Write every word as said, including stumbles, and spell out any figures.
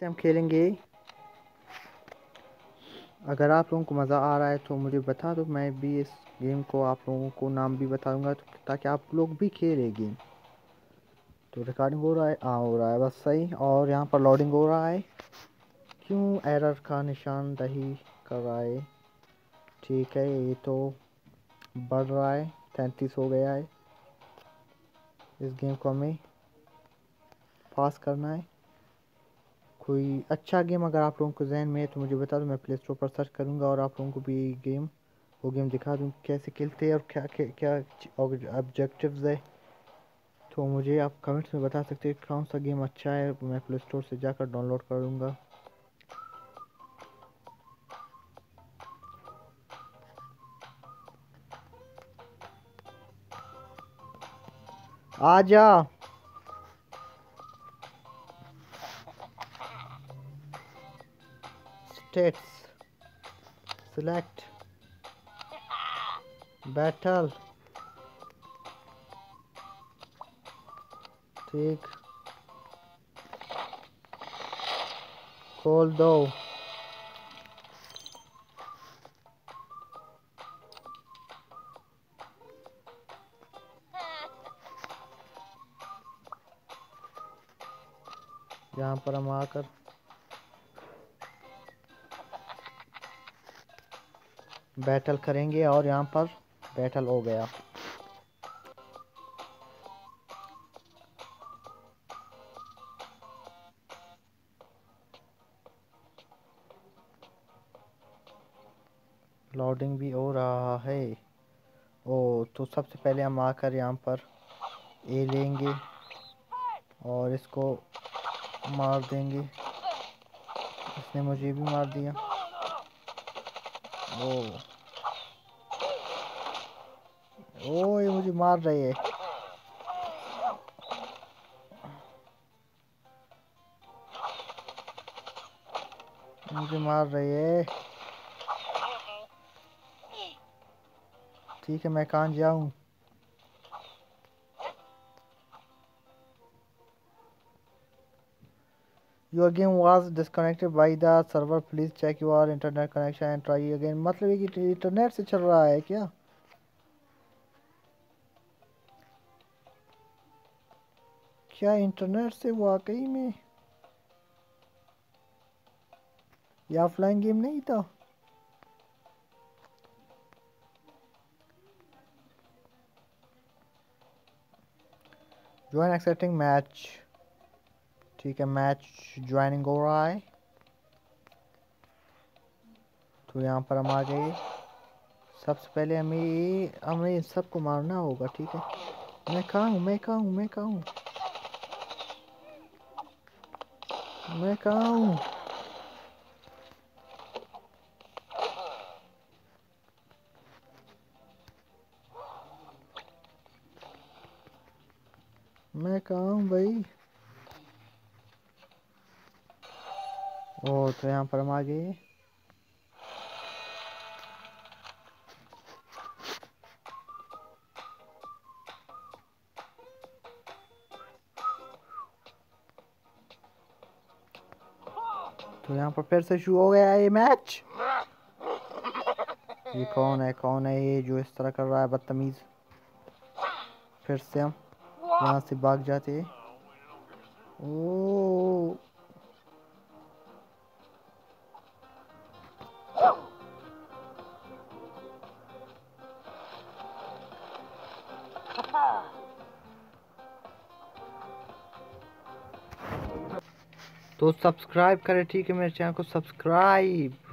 से हम खेलेंगे। अगर आप लोगों को मज़ा आ रहा है तो मुझे बता दो, मैं भी इस गेम को आप लोगों को नाम भी बताऊंगा तो ताकि आप लोग भी खेलें गेम। तो रिकॉर्डिंग हो रहा है, हाँ हो रहा है बस सही। और यहाँ पर लोडिंग हो रहा है, क्यों एरर का निशानदही कर रहा है। ठीक है, ये तो बढ़ रहा है, तैंतीस हो गया है। इस गेम को हमें पास करना है। कोई अच्छा गेम अगर आप लोगों को जहन में है तो मुझे बता दो, मैं प्ले स्टोर पर सर्च करूंगा और आप लोगों को भी गेम वो गेम दिखा दूँ कैसे खेलते हैं और क्या क्या क्या ऑब्जेक्टिव्स है। तो मुझे आप कमेंट्स में बता सकते हैं कौन सा गेम अच्छा है, मैं प्ले स्टोर से जाकर डाउनलोड कर लूँगा। आजा स्टेट्स सिलेक्ट बैटल। ठीक, खोल दो। यहाँ पर हम आकर बैटल करेंगे और यहाँ पर बैटल हो गया। लोडिंग भी हो रहा है। ओ तो सबसे पहले हम आकर यहाँ पर ए लेंगे और इसको मार देंगे। इसने मुझे भी मार दिया। ओ ओ ये मुझे मार रही है। मुझे मार रही है। ठीक है, मैं कहाँ जाऊँ? Your game was disconnected by the server. Please check your internet connection and try again. मतलब ये कि इंटरनेट से चल रहा है क्या? क्या इंटरनेट से वाकई में? ये ऑफलाइन गेम नहीं था। Join excepting match. ठीक है, मैच ज्वाइनिंग हो रहा है। तो यहाँ पर हम आ गए। सबसे पहले हमें हमें इन सबको मारना होगा। ठीक है, मैं कहाँ हूँ मैं कहाँ हूँ मैं कहाँ हूँ मैं कहाँ हूँ? मैं कहाँ हूँ भाई? ओ तो यहाँ पर हम आ गए। तो यहाँ पर फिर से शुरू हो गया ये मैच। ये कौन है कौन है ये जो इस तरह कर रहा है बदतमीज? फिर से हम यहाँ से भाग जाते हैं। ओ तो सब्सक्राइब करें। ठीक है, मेरे चैनल को सब्सक्राइब